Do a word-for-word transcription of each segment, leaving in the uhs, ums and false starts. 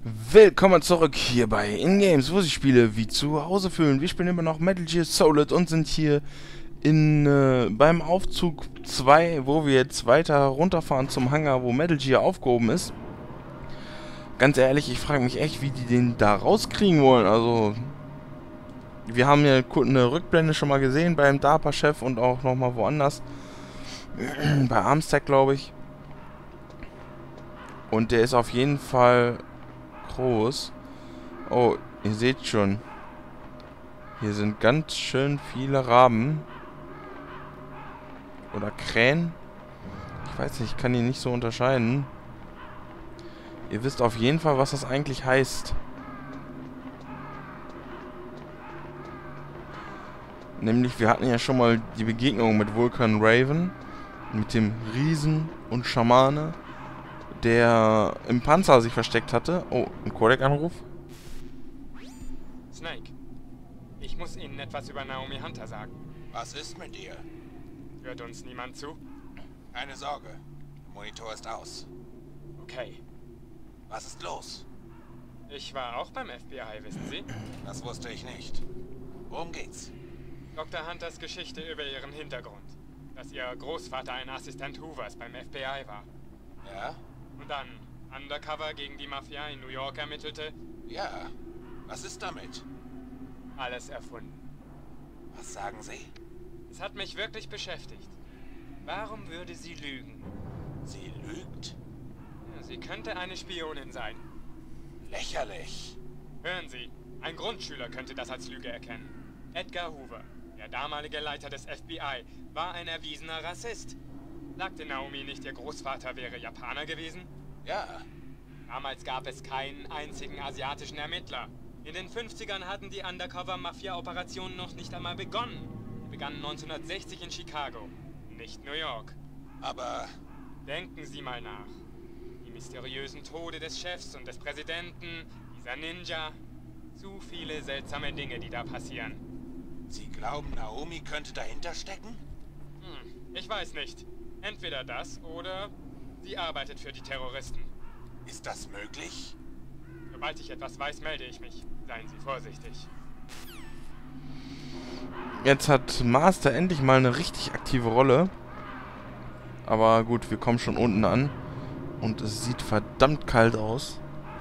Willkommen zurück hier bei InGames, wo sich Spiele wie zu Hause fühlen. Wir spielen immer noch Metal Gear Solid und sind hier in äh, beim Aufzug zwei, wo wir jetzt weiter runterfahren zum Hangar, wo Metal Gear aufgehoben ist. Ganz ehrlich, ich frage mich echt, wie die den da rauskriegen wollen. Also, wir haben ja eine Rückblende schon mal gesehen beim DARPA-Chef und auch nochmal woanders. Bei Armstead, glaube ich. Und der ist auf jeden Fall groß. Oh, ihr seht schon. Hier sind ganz schön viele Raben. Oder Krähen. Ich weiß nicht, ich kann die nicht so unterscheiden. Ihr wisst auf jeden Fall, was das eigentlich heißt. Nämlich, wir hatten ja schon mal die Begegnung mit Vulcan Raven. Mit dem Riesen und Schamane, der im Panzer sich versteckt hatte. Oh, ein Codec-Anruf. Snake, ich muss Ihnen etwas über Naomi Hunter sagen. Was ist mit ihr? Hört uns niemand zu? Keine Sorge. Der Monitor ist aus. Okay. Was ist los? Ich war auch beim F B I, wissen Sie? Das wusste ich nicht. Worum geht's? Doktor Hunters Geschichte über ihren Hintergrund. Dass ihr Großvater ein Assistent Hoovers beim F B I war. Ja? Und dann undercover gegen die Mafia in New York ermittelte. Ja. Was ist damit? Alles erfunden. Was sagen Sie? Es hat mich wirklich beschäftigt. Warum würde sie lügen? Sie lügt? Ja, sie könnte eine Spionin sein. Lächerlich. Hören Sie, ein Grundschüler könnte das als Lüge erkennen. Edgar Hoover, der damalige Leiter des F B I, war ein erwiesener Rassist. Sagte Naomi nicht, ihr Großvater wäre Japaner gewesen? Ja. Damals gab es keinen einzigen asiatischen Ermittler. In den fünfzigern hatten die Undercover-Mafia-Operationen noch nicht einmal begonnen. Die begannen neunzehnhundertsechzig in Chicago, nicht New York. Aber... Denken Sie mal nach. Die mysteriösen Tode des Chefs und des Präsidenten, dieser Ninja. Zu viele seltsame Dinge, die da passieren. Sie glauben, Naomi könnte dahinter stecken? Hm, ich weiß nicht. Entweder das oder sie arbeitet für die Terroristen. Ist das möglich? Sobald ich etwas weiß, melde ich mich. Seien Sie vorsichtig. Jetzt hat Master endlich mal eine richtig aktive Rolle. Aber gut, wir kommen schon unten an. Und es sieht verdammt kalt aus.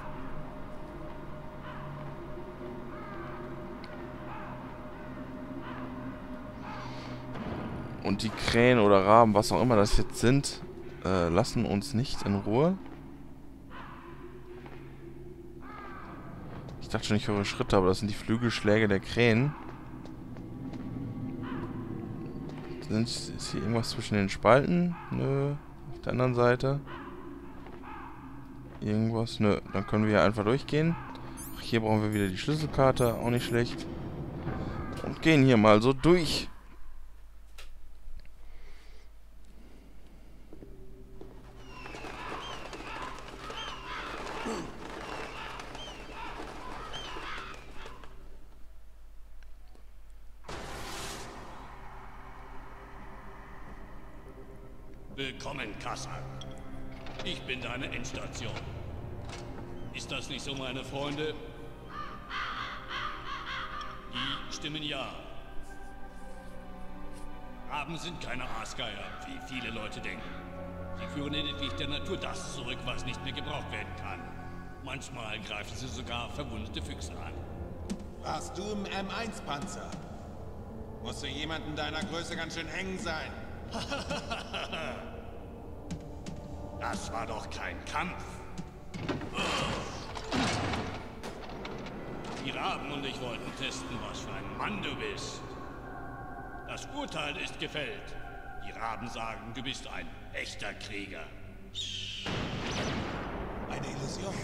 Und die Krähen oder Raben, was auch immer das jetzt sind, äh, lassen uns nicht in Ruhe. Ich dachte schon, ich höre Schritte, aber das sind die Flügelschläge der Krähen. Sind, ist hier irgendwas zwischen den Spalten? Nö. Auf der anderen Seite. Irgendwas? Nö. Dann können wir hier einfach durchgehen. Ach, hier brauchen wir wieder die Schlüsselkarte. Auch nicht schlecht. Und gehen hier mal so durch. Willkommen, Kassan. Ich bin deine Endstation. Ist das nicht so, meine Freunde? Die stimmen ja. Raben sind keine Aasgeier, wie viele Leute denken. Sie führen lediglich der Natur das zurück, was nicht mehr gebraucht werden kann. Manchmal greifen sie sogar verwundete Füchse an. Warst du im M eins Panzer? Muss für jemanden deiner Größe ganz schön eng sein. Das war doch kein Kampf. Die Raben und ich wollten testen, was für ein Mann du bist. Das Urteil ist gefällt. Die Raben sagen, du bist ein echter Krieger. Eine Illusion.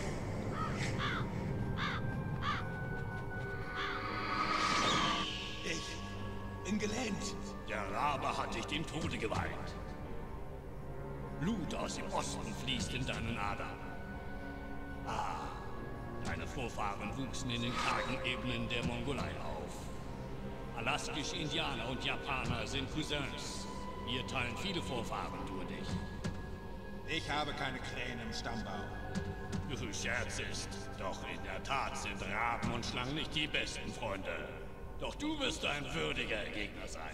Ich bin gelähmt. Der Rabe hat dich dem Tode geweiht. Blut aus dem Osten fließt in deinen Adern. Ah, deine Vorfahren wuchsen in den kargen Ebenen der Mongolei auf. Alaskische Indianer und Japaner sind Cousins. Wir teilen viele Vorfahren, du und ich. Ich habe keine Krähen im Stammbaum. Du scherzest, doch in der Tat sind Raben und Schlangen nicht die besten Freunde. Doch du wirst ein würdiger Gegner sein.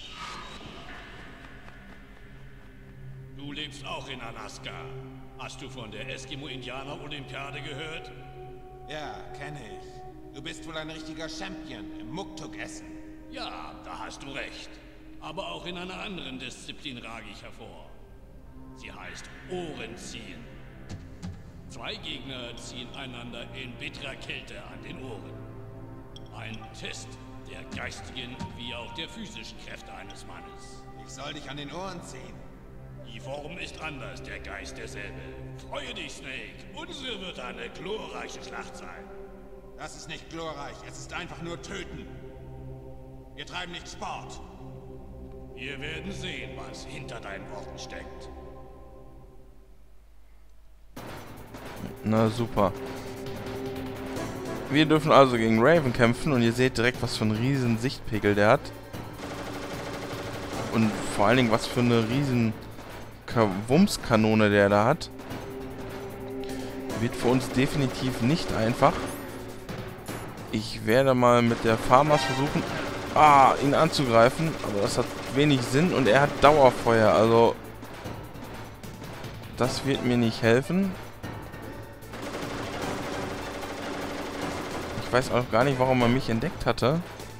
Du lebst auch in Alaska. Hast du von der Eskimo-Indianer-Olympiade gehört? Ja, kenne ich. Du bist wohl ein richtiger Champion im Muktuk-Essen. Ja, da hast du recht. Aber auch in einer anderen Disziplin rage ich hervor. Sie heißt Ohrenziehen. Zwei Gegner ziehen einander in bitterer Kälte an den Ohren. Ein Test der geistigen wie auch der physischen Kräfte eines Mannes. Ich soll dich an den Ohren ziehen. Die Form ist anders, der Geist derselbe. Freue dich, Snake. Unsere wird eine glorreiche Schlacht sein. Das ist nicht glorreich, es ist einfach nur töten. Wir treiben nicht Sport. Wir werden sehen, was hinter deinen Worten steckt. Na super. Wir dürfen also gegen Raven kämpfen und ihr seht direkt, was für einen riesen Sichtpegel der hat. Und vor allen Dingen, was für eine riesen Wumskanone der da hat. Wird für uns definitiv nicht einfach. Ich werde mal mit der Farmers versuchen, ah, ihn anzugreifen, aber das hat wenig Sinn und er hat Dauerfeuer, also das wird mir nicht helfen. Ich weiß auch gar nicht, warum er mich entdeckt hatte.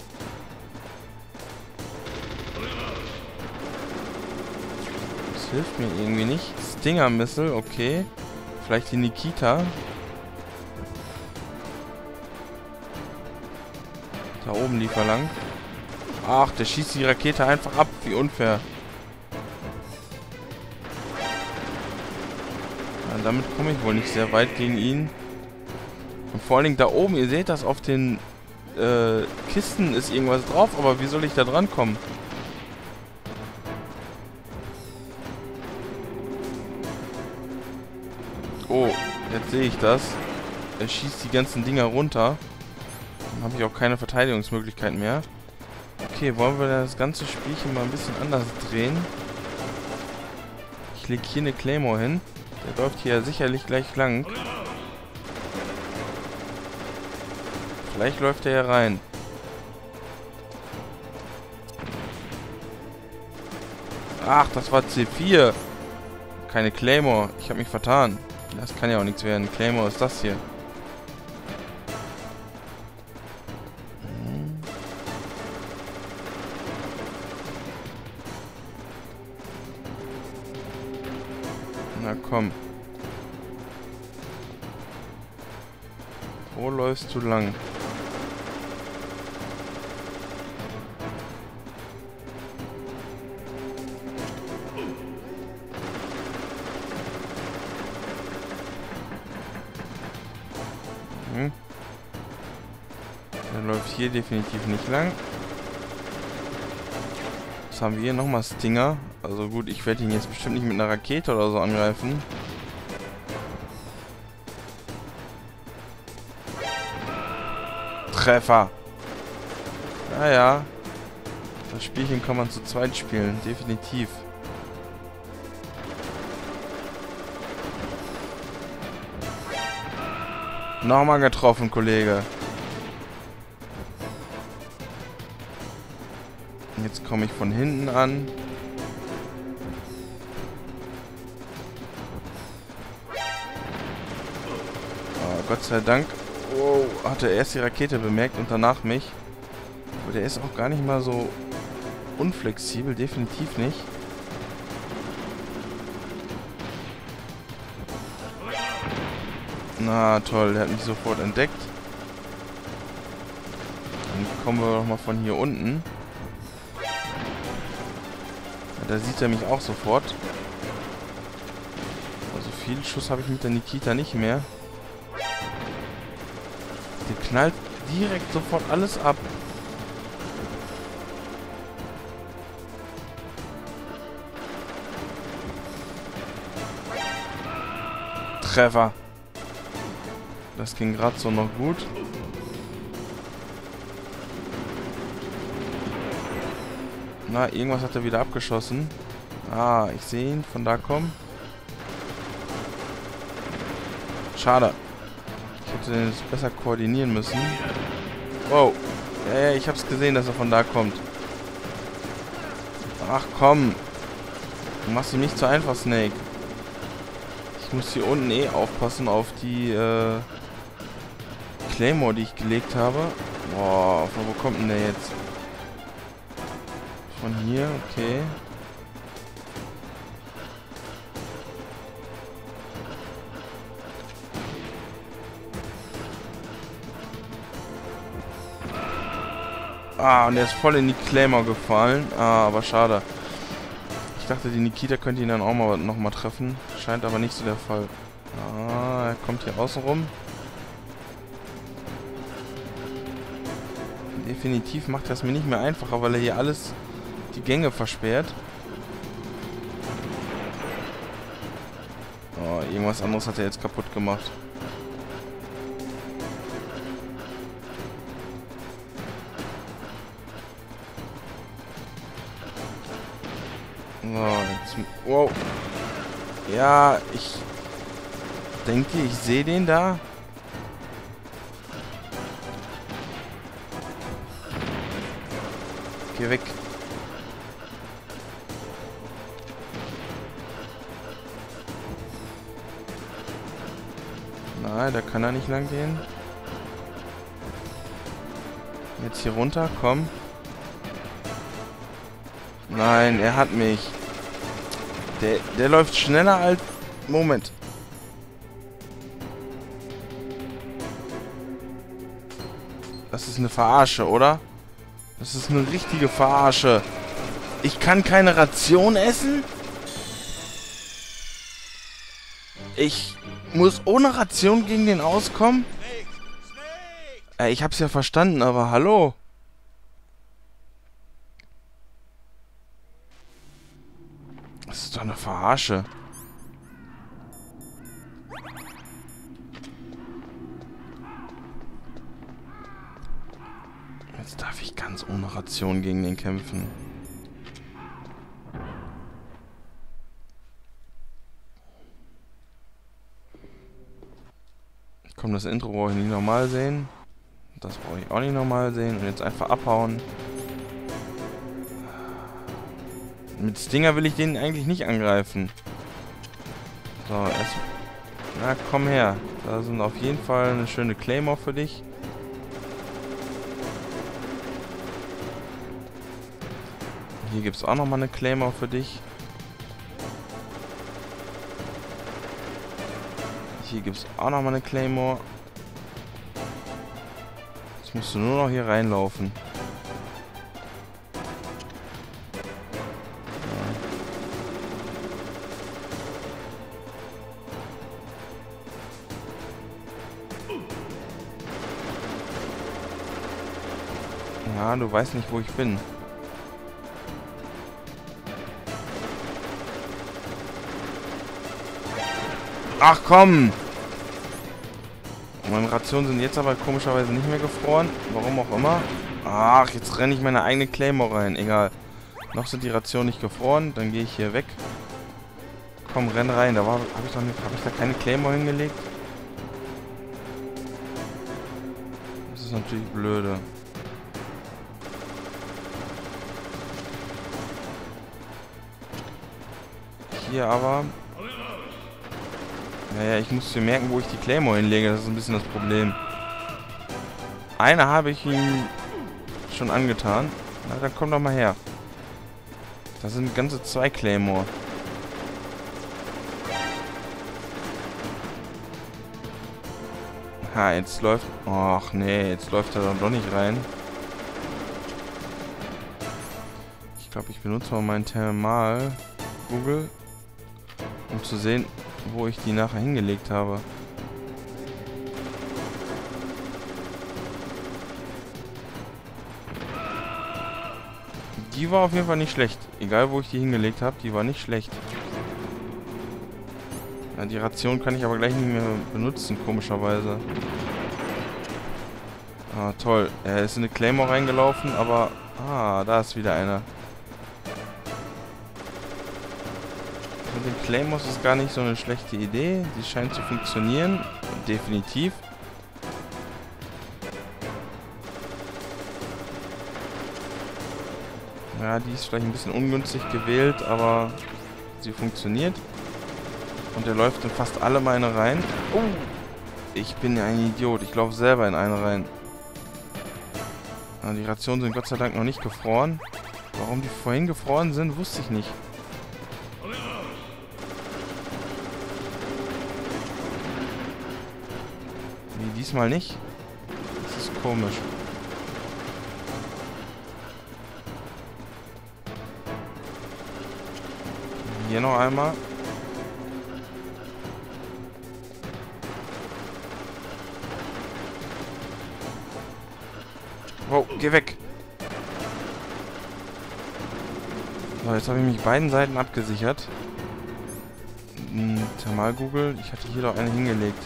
Das hilft mir irgendwie nicht. Stinger Missile, okay. Vielleicht die Nikita. Da oben lief er lang. Ach, der schießt die Rakete einfach ab. Wie unfair. Ja, damit komme ich wohl nicht sehr weit gegen ihn. Und vor allen Dingen da oben, ihr seht das, auf den äh, Kisten ist irgendwas drauf, aber wie soll ich da dran kommen? Oh, jetzt sehe ich das. Er schießt die ganzen Dinger runter. Dann habe ich auch keine Verteidigungsmöglichkeit mehr. Okay, wollen wir das ganze Spielchen mal ein bisschen anders drehen? Ich lege hier eine Claymore hin. Der läuft hier sicherlich gleich lang. Vielleicht läuft er hier rein. Ach, das war C vier. Keine Claymore. Ich habe mich vertan. Das kann ja auch nichts werden. Claymore ist das hier. Hm. Na komm. Wo läufst du lang? Hm. Der läuft hier definitiv nicht lang. Was haben wir hier? Nochmal Stinger. Also gut, ich werde ihn jetzt bestimmt nicht mit einer Rakete oder so angreifen. Treffer. Ja, ja. Das Spielchen kann man zu zweit spielen. Definitiv. Nochmal getroffen, Kollege. Jetzt komme ich von hinten an. Oh, Gott sei Dank. Oh, hatte erst die Rakete bemerkt und danach mich. Aber der ist auch gar nicht mal so unflexibel. Definitiv nicht. Na toll, der hat mich sofort entdeckt. Dann kommen wir doch mal von hier unten. Ja, da sieht er mich auch sofort. Also viel Schuss habe ich mit der Nikita nicht mehr. Der knallt direkt sofort alles ab. Treffer. Das ging gerade so noch gut. Na, irgendwas hat er wieder abgeschossen. Ah, ich sehe ihn. Von da kommen. Schade. Ich hätte den jetzt besser koordinieren müssen. Wow. Ja, ja, ich hab's gesehen, dass er von da kommt. Ach komm. Du machst ihm nicht zu einfach, Snake. Ich muss hier unten eh aufpassen auf die äh, Claymore, die ich gelegt habe. Boah, von wo kommt denn der jetzt? Von hier, okay. Ah, und der ist voll in die Claymore gefallen. Ah, aber schade. Ich dachte, die Nikita könnte ihn dann auch mal noch mal treffen. Scheint aber nicht so der Fall. Ah, er kommt hier außen rum. Definitiv macht das mir nicht mehr einfacher, weil er hier alles die Gänge versperrt. Oh, irgendwas anderes hat er jetzt kaputt gemacht. So, jetzt... Wow. Ja, ich denke, ich sehe den da. Geh weg. Nein, da kann er nicht lang gehen. Jetzt hier runter, komm. Nein, er hat mich. Der, der läuft schneller als... Moment. Das ist eine Verarsche, oder? Das ist eine richtige Verarsche. Ich kann keine Ration essen? Ich muss ohne Ration gegen den auskommen? Äh, ich hab's ja verstanden, aber hallo? Das ist doch eine Verarsche. Jetzt darf ich ganz ohne Ration gegen den kämpfen. Komm, das Intro brauche ich nicht normal sehen. Das brauche ich auch nicht normal sehen. Und jetzt einfach abhauen. Mit Stinger will ich den eigentlich nicht angreifen. So, erst... Na, komm her. Da sind auf jeden Fall eine schöne Claymore für dich. Hier gibt es auch nochmal eine Claymore für dich. Hier gibt es auch nochmal eine Claymore. Jetzt musst du nur noch hier reinlaufen. Ja, du weißt nicht, wo ich bin. Ach komm! Meine Rationen sind jetzt aber komischerweise nicht mehr gefroren. Warum auch immer. Ach, jetzt renne ich meine eigene Claymore rein. Egal. Noch sind die Rationen nicht gefroren. Dann gehe ich hier weg. Komm, renn rein. Da habe ich doch nicht, habe ich da keine Claymore hingelegt? Das ist natürlich blöde. Hier aber... Naja, ich muss mir merken, wo ich die Claymore hinlege. Das ist ein bisschen das Problem. Eine habe ich ihm schon angetan. Na, dann komm doch mal her. Das sind ganze zwei Claymore. Ha, jetzt läuft... Ach nee, jetzt läuft er doch nicht rein. Ich glaube, ich benutze mal mein Thermal Google, um zu sehen, wo ich die nachher hingelegt habe. Die war auf jeden Fall nicht schlecht. Egal, wo ich die hingelegt habe, die war nicht schlecht. Ja, die Ration kann ich aber gleich nicht mehr benutzen, komischerweise. Ah, toll. Er ist in eine Claymore reingelaufen, aber... Ah, da ist wieder einer. mit den Claymores ist gar nicht so eine schlechte Idee. Die scheint zu funktionieren. Definitiv. Ja, die ist vielleicht ein bisschen ungünstig gewählt, aber sie funktioniert. Und er läuft in fast alle meine rein. Oh! Ich bin ja ein Idiot. Ich laufe selber in eine rein. Die Rationen sind Gott sei Dank noch nicht gefroren. Warum die vorhin gefroren sind, wusste ich nicht. Nee, diesmal nicht. Das ist komisch. Hier noch einmal. Wow, geh weg. So, jetzt habe ich mich beiden Seiten abgesichert. Hm, Thermalkugel. Ich hatte hier doch eine hingelegt.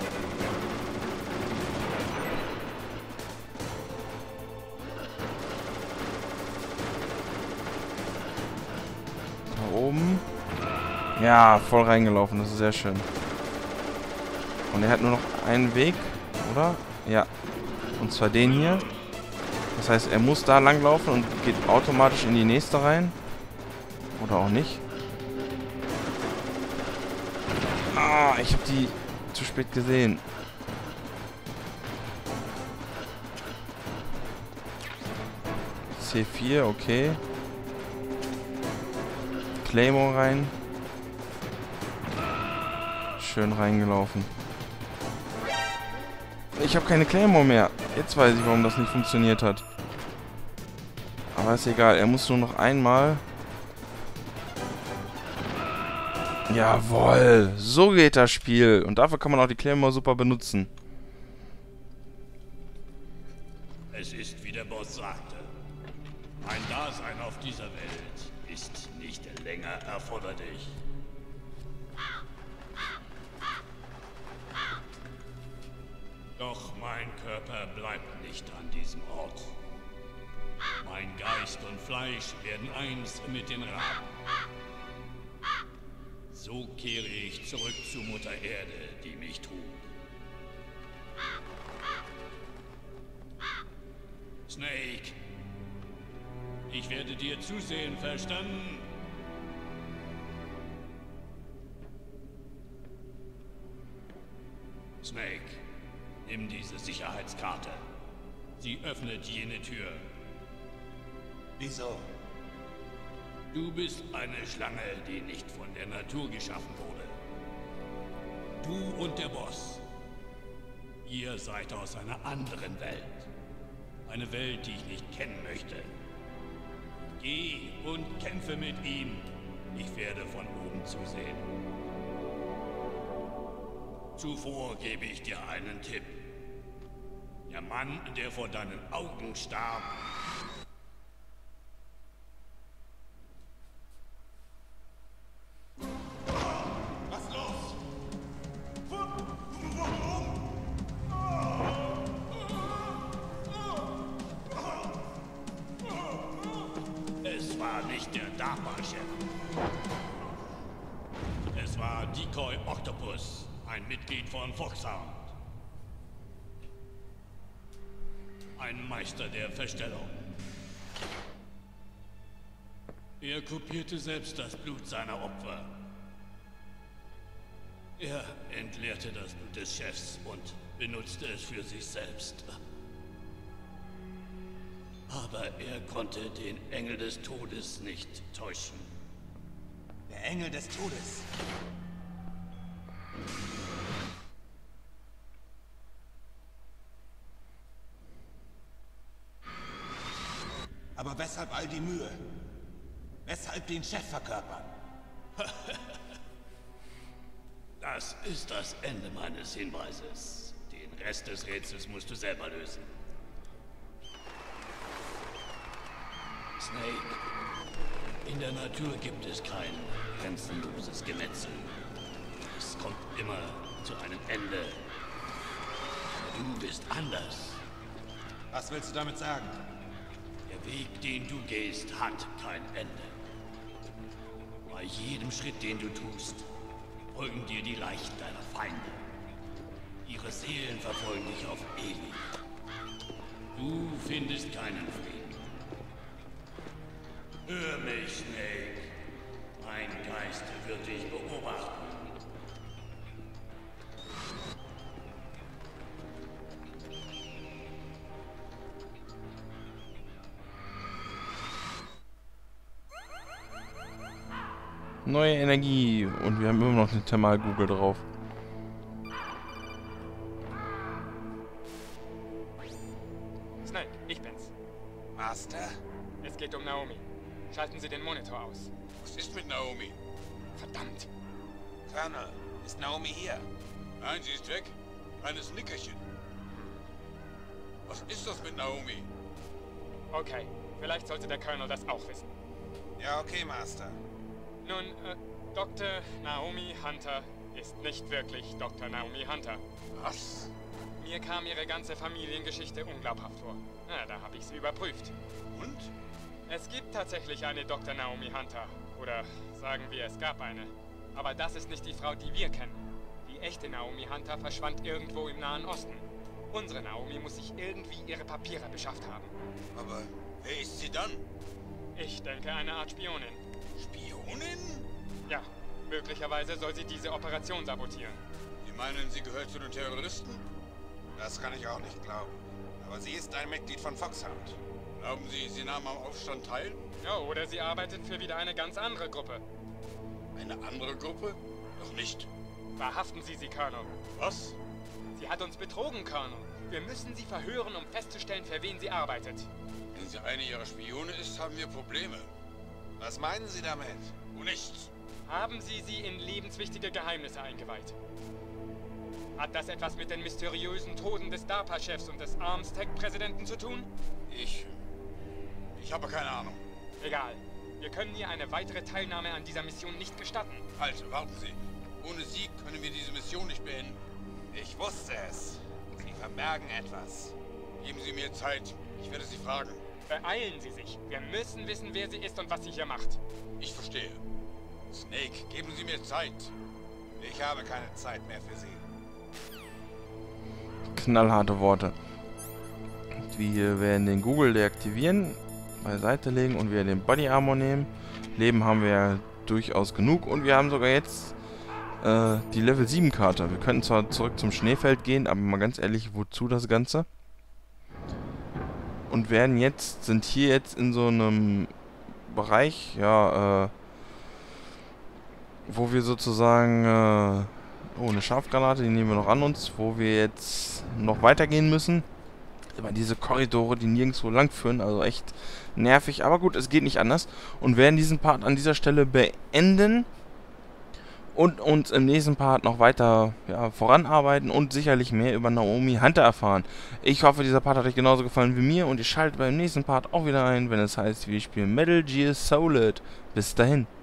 Da oben. Ja, voll reingelaufen. Das ist sehr schön. Und er hat nur noch einen Weg, oder? Ja. Und zwar den hier. Das heißt, er muss da langlaufen und geht automatisch in die nächste rein. Oder auch nicht. Ah, ich habe die zu spät gesehen. C vier, okay. Claymore rein. Schön reingelaufen. Ich habe keine Claymore mehr. Jetzt weiß ich, warum das nicht funktioniert hat. Aber ist egal. Er muss nur noch einmal... Jawohl. So geht das Spiel. Und dafür kann man auch die Claymore super benutzen. Es ist, wie der Boss sagte. Ein Dasein auf dieser Welt ist nicht länger erforderlich. Doch mein Körper bleibt nicht an diesem Ort. Mein Geist und Fleisch werden eins mit den Raben. So kehre ich zurück zu Mutter Erde, die mich trug. Snake, ich werde dir zusehen, verstanden? Snake. Nimm diese Sicherheitskarte. Sie öffnet jene Tür. Wieso? Du bist eine Schlange, die nicht von der Natur geschaffen wurde. Du und der Boss. Ihr seid aus einer anderen Welt. Eine Welt, die ich nicht kennen möchte. Geh und kämpfe mit ihm. Ich werde von oben zusehen. Zuvor gebe ich dir einen Tipp. Der Mann, der vor deinen Augen starb, Was los? es war nicht der Dharma-Chef. Es war Decoy Octopus, ein Mitglied von Foxhound. Ein Meister der Verstellung. Er kopierte selbst das Blut seiner Opfer. Er entleerte das Blut des Chefs und benutzte es für sich selbst. Aber er konnte den Engel des Todes nicht täuschen. Der Engel des Todes. Aber weshalb all die Mühe? Weshalb den Chef verkörpern? Das ist das Ende meines Hinweises. Den Rest des Rätsels musst du selber lösen. Snake, in der Natur gibt es kein grenzenloses Gemetzel. Es kommt immer zu einem Ende. Du bist anders. Was willst du damit sagen? Der Weg, den du gehst, hat kein Ende. Bei jedem Schritt, den du tust, folgen dir die Leichen deiner Feinde. Ihre Seelen verfolgen dich auf ewig. Du findest keinen Frieden. Hör mich, Snake. Mein Geist wird dich beobachten. Neue Energie. Und wir haben immer noch eine Thermalkugel drauf. Snake, ich bin's. Master? Es geht um Naomi. Schalten Sie den Monitor aus. Was ist mit Naomi? Verdammt. Colonel, ist Naomi hier? Nein, sie ist weg. Kleines Nickerchen. Was ist das mit Naomi? Okay, vielleicht sollte der Colonel das auch wissen. Ja, okay, Master. Nun, äh, Doktor Naomi Hunter ist nicht wirklich Doktor Naomi Hunter. Was? Mir kam ihre ganze Familiengeschichte unglaubhaft vor. Na, da habe ich sie überprüft. Und? Es gibt tatsächlich eine Doktor Naomi Hunter. Oder sagen wir, es gab eine. Aber das ist nicht die Frau, die wir kennen. Die echte Naomi Hunter verschwand irgendwo im Nahen Osten. Unsere Naomi muss sich irgendwie ihre Papiere beschafft haben. Aber wer ist sie dann? Ich denke, eine Art Spionin. Spionin? Ja, möglicherweise soll sie diese Operation sabotieren. Sie meinen, sie gehört zu den Terroristen? Das kann ich auch nicht glauben. Aber sie ist ein Mitglied von Foxhound. Glauben Sie, sie nahm am Aufstand teil? Ja, oder sie arbeitet für wieder eine ganz andere Gruppe. Eine andere Gruppe? Doch nicht. Verhaften Sie sie, Colonel. Was? Sie hat uns betrogen, Colonel. Wir müssen sie verhören, um festzustellen, für wen sie arbeitet. Wenn sie eine ihrer Spione ist, haben wir Probleme. Was meinen Sie damit? Wo nichts. Haben Sie sie in lebenswichtige Geheimnisse eingeweiht? Hat das etwas mit den mysteriösen Toten des DARPA-Chefs und des Armstech-Präsidenten zu tun? Ich... Ich habe keine Ahnung. Egal. Wir können ihr eine weitere Teilnahme an dieser Mission nicht gestatten. Halt, warten Sie. Ohne Sie können wir diese Mission nicht beenden. Ich wusste es. Sie verbergen etwas. Geben Sie mir Zeit. Ich werde Sie fragen. Beeilen Sie sich. Wir müssen wissen, wer sie ist und was sie hier macht. Ich verstehe. Snake, geben Sie mir Zeit. Ich habe keine Zeit mehr für Sie. Knallharte Worte. Wir werden den Google deaktivieren, beiseite legen und wir den Body Armor nehmen. Leben haben wir ja durchaus genug und wir haben sogar jetzt äh, die Level sieben Karte. Wir könnten zwar zurück zum Schneefeld gehen, aber mal ganz ehrlich, wozu das Ganze? Und werden jetzt, sind hier jetzt in so einem Bereich, ja, äh, wo wir sozusagen, äh, oh, eine Scharfgranate, die nehmen wir noch an uns, wo wir jetzt noch weitergehen müssen. Immer diese Korridore, die nirgendwo lang führen, also echt nervig, aber gut, es geht nicht anders. Und werden diesen Part an dieser Stelle beenden und uns im nächsten Part noch weiter ja, voranarbeiten und sicherlich mehr über Naomi Hunter erfahren. Ich hoffe, dieser Part hat euch genauso gefallen wie mir und ihr schaltet beim nächsten Part auch wieder ein, wenn es heißt, wir spielen Metal Gear Solid. Bis dahin.